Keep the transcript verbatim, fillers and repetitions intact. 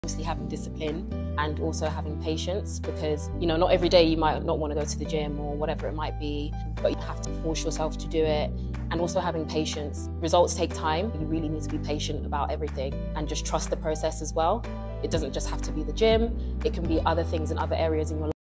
Obviously having discipline and also having patience, because you know not every day you might not want to go to the gym or whatever it might be, but you have to force yourself to do it. And also having patience. Results take time. You really need to be patient about everything and just trust the process as well. It doesn't just have to be the gym, it can be other things in other areas in your life.